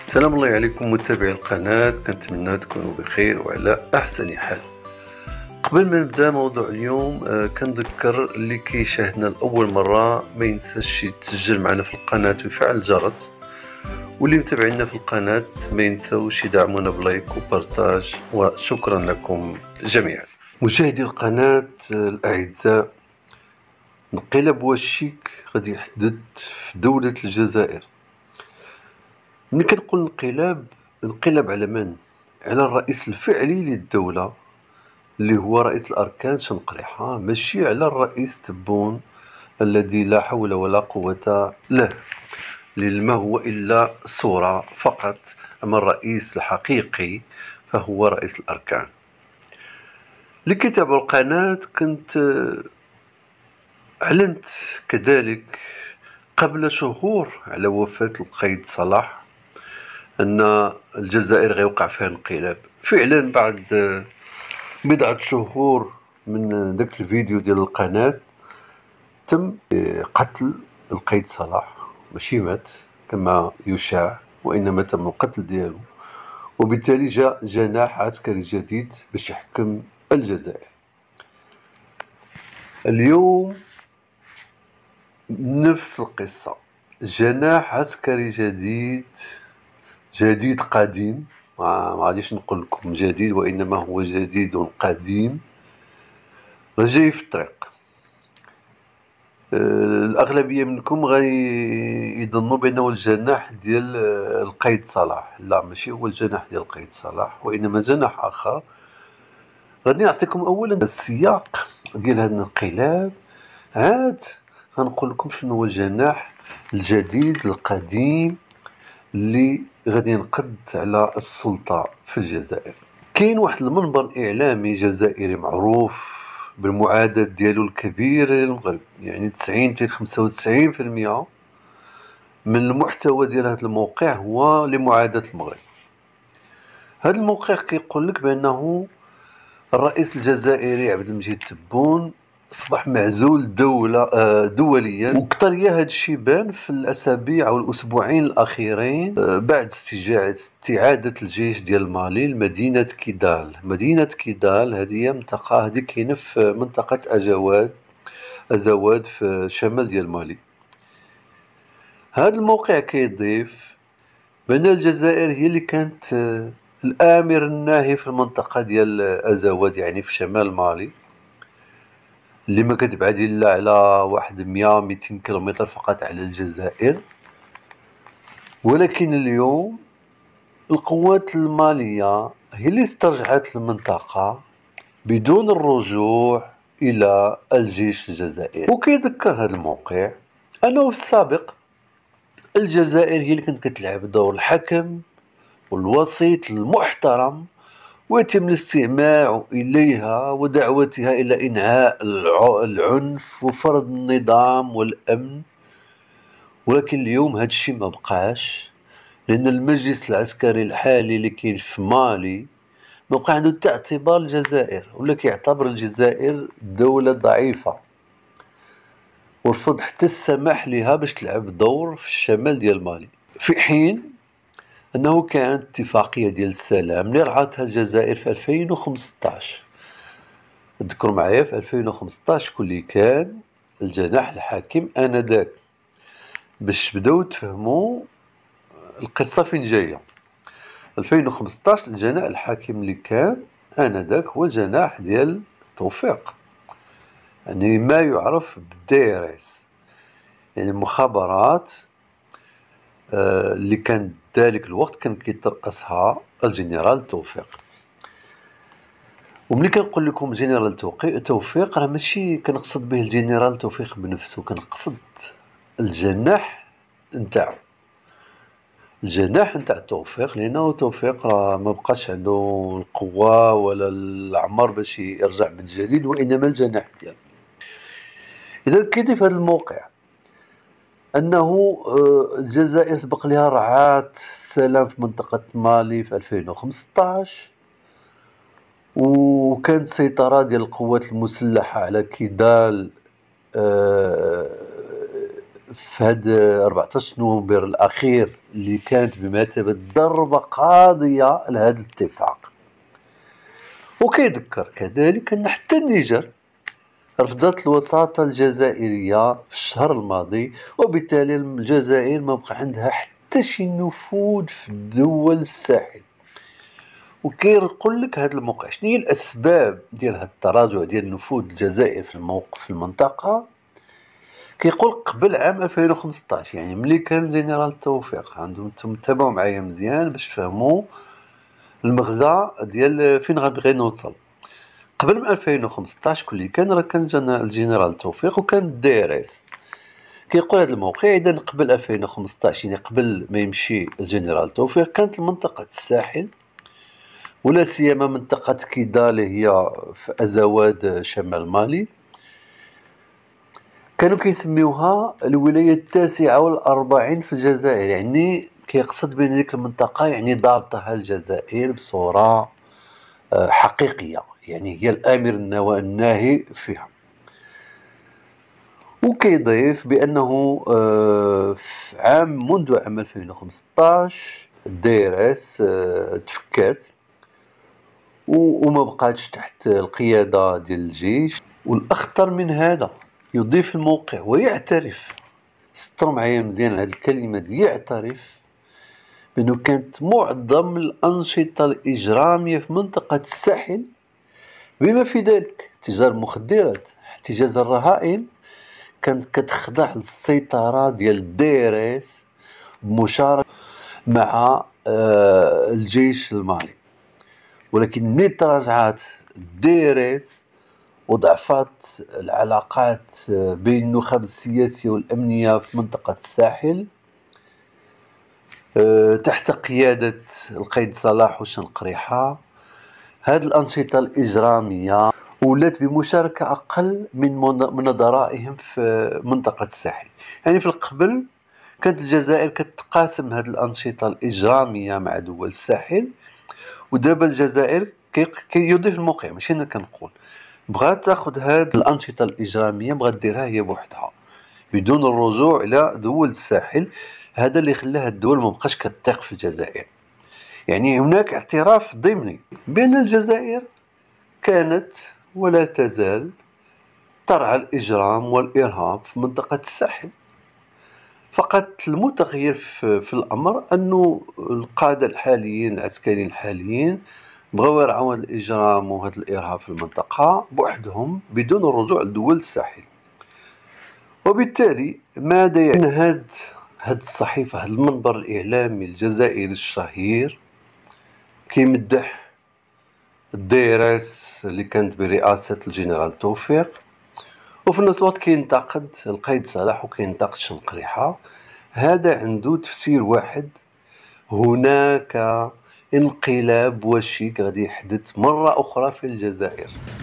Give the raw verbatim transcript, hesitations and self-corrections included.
السلام الله عليكم متابعي القناة، كنتمنى تكونوا بخير وعلى أحسن حال. قبل ما نبدا موضوع اليوم آه كنذكر اللي كيشاهدنا لأول مرة ما ينساش يتسجل معنا في القناة ويفعل الجرس، واللي متابعينا في القناة ما ينسوش يدعمونا بلايك وبارتاج، وشكرا لكم جميعا. مشاهدي القناة الأعزاء، انقلاب وشيك غادي يحدث في دولة الجزائر. ملي كنقول انقلاب انقلاب على من؟ على الرئيس الفعلي للدولة اللي هو رئيس الأركان شنقريحة، ماشي على الرئيس تبون الذي لا حول ولا قوة له، اللي ما هو إلا صورة فقط. أما الرئيس الحقيقي فهو رئيس الأركان. اللي كتابعوا القناة كنت أعلنت كذلك قبل شهور على وفاة القيد صلاح أن الجزائر غيوقع فيها انقلاب. فعلا بعد بضعة شهور من ذاك الفيديو ديال القناة تم قتل القيد صلاح، ماشي مات كما يشاع، وإنما تم القتل ديالو، وبالتالي جاء جناح عسكري جديد باش يحكم الجزائر. اليوم نفس القصة، جناح عسكري جديد جديد قديم، ما غاديش نقول لكم جديد وإنما هو جديد قديم، جاي في الطريق. الأغلبية منكم غيظنوا بأنه الجناح ديال القيد صلاح، لا ماشي هو الجناح ديال القيد صلاح وإنما جناح آخر. غادي نعطيكم أولا السياق ديال هذا الانقلاب، عاد غنقول لكم شنو هو الجناح الجديد القديم اللي غادي ينقض على السلطة في الجزائر. كاين واحد المنبر إعلامي جزائري معروف بالمعاداة ديالو الكبيرة للمغرب، يعني تسعين حتى خمسة وتسعين في المية من المحتوى ديال هذا الموقع هو لمعاداة المغرب. هذا الموقع كيقول لك بأنه الرئيس الجزائري عبد المجيد تبون أصبح معزول دولة دوليا، وكثر هذا الشيء بان في الأسابيع أو الأسبوعين الأخيرين بعد استعادة الجيش ديال مالي لمدينة كيدال. مدينة كيدال هذه منطقة هذه كاينة في منطقة أجواد أزواد في شمال ديال مالي. هذا الموقع كيضيف بأن الجزائر هي اللي كانت الآمر الناهي في المنطقة ديال أزواد، يعني في شمال مالي، اللي ما كتبعد الا على واحد مية ميتين كيلومتر فقط على الجزائر. ولكن اليوم القوات المالية هي اللي استرجعت المنطقة بدون الرجوع إلى الجيش الجزائري. وكيذكر هذا الموقع أنه في السابق الجزائر هي اللي كانت كتلعب دور الحكم والوسيط المحترم، ويتم الاستماع إليها ودعوتها إلى إنهاء العنف وفرض النظام والأمن. ولكن اليوم هذا الشيء ما بقاش، لأن المجلس العسكري الحالي اللي كاين في مالي ما بقى عنده حتى اعتبار الجزائر، ولا كيعتبر الجزائر دولة ضعيفة، ورفض حتى السماح لها باش تلعب دور في الشمال ديال مالي. في حين أنه كانت اتفاقية ديال السلام اللي رعاتها الجزائر في ألفين وخمسطاش. تذكروا معايا في ألفين وخمسطاش كل كان الجناح الحاكم آنذاك، باش تبداو تفهموا القصة فين جاية. ألفين وخمسطاش الجناح الحاكم اللي كان آنذاك هو الجناح ديال توفيق، يعني ما يعرف بالدي ار اس، يعني المخابرات اللي كان ذلك الوقت كان كيترأسها الجنرال توفيق. وملي كنقول لكم جنرال توفيق راه ماشي كنقصد به الجنرال توفيق بنفسه، كنقصد الجناح نتاعو، الجناح نتاع توفيق، لانه توفيق راه ما بقاش عنده القوه ولا العمر باش يرجع من جديد، وانما الجناح ديالو. اذا كيضيف هذا الموقع أنه الجزائر سبق لها رعاة السلام في منطقة مالي في ألفين وخمسطاش، وكانت سيطرة ديال القوات المسلحة على كيدال في هذا أربعطاش نوفمبر الأخير اللي كانت بمثابة ضربة قاضية لهذا الاتفاق. وكيذكر كذلك أن حتى النيجر رفضت الوساطة الجزائرية في الشهر الماضي، وبالتالي الجزائر ما بقى عندها حتى شي نفوذ في دول الساحل. وكيقول لك هذا الموقع شنو هي الاسباب ديال هذا التراجع ديال نفوذ الجزائر في الموقف في المنطقه. كيقول قبل عام ألفين وخمسطاش، يعني ملي كان جنرال التوفيق، عندهم تتابعوا معايا مزيان باش تفهموا المغزى ديال فين غنبغي نوصل. قبل من ألفين وخمسطاش كل كان راه كان الجنرال التوفيق وكان الديريس. كيقول هذا الموقع اذا قبل ألفين وخمسطاش، يعني قبل ما يمشي الجنرال التوفيق، كانت منطقه الساحل ولا سيما منطقة كيدال هي في أزواد شمال مالي كانوا كيسميوها الولاية التاسعة والأربعين في الجزائر، يعني كيقصد بين ديك المنطقة يعني ضابطها الجزائر بصورة حقيقية، يعني هي الآمر الناهي فيها. وكيضيف بأنه في عام منذ عام ألفين وخمسطاش الديريس تفكات وما بقاتش تحت القيادة ديال الجيش. والأخطر من هذا يضيف الموقع ويعترف، سطر معايا مزيان هذه الكلمة دي، يعترف بأنه كانت معظم الأنشطة الإجرامية في منطقة الساحل بما في ذلك تجار المخدرات احتجاز الرهائن كانت كتخضع للسيطرة ديال الديريس بمشاركة مع الجيش المالي. ولكن ملي تراجعات الديريس وضعفت العلاقات بين النخب السياسية والأمنية في منطقة الساحل تحت قيادة القيد صلاح وشنقريحة، هذه الأنشطة الإجرامية ولات بمشاركة أقل من من نظرائهم في منطقة الساحل. يعني في القبل كانت الجزائر كتقاسم هذه الأنشطة الإجرامية مع دول الساحل، ودابا الجزائر كيضيف الموقع ماشي انا كنقول بغات تاخذ هذه الانشطه الاجراميه بغات ديرها هي بوحدها بدون الرجوع الى دول الساحل. هذا اللي خلاها الدول ما بقاش كتثق في الجزائر. يعني هناك اعتراف ضمني بان الجزائر كانت ولا تزال ترعى الاجرام والارهاب في منطقه الساحل. فقط المتغير في, في الامر انه القاده الحاليين العسكريين الحاليين بغاو يرعوا هذا الاجرام وهذا الارهاب في المنطقه بوحدهم بدون الرجوع لدول الساحل. وبالتالي ماذا يعني هذا هذه الصحيفه، هذا المنبر الاعلامي الجزائري الشهير كيمدح الديريس اللي كانت برئاسه الجنرال توفيق، وفي نفس الوقت كينتقد القيد صلاح وكينتقد شنقريحه. هذا عنده تفسير واحد، هناك انقلاب وشيك غادي يحدث مرة أخرى في الجزائر.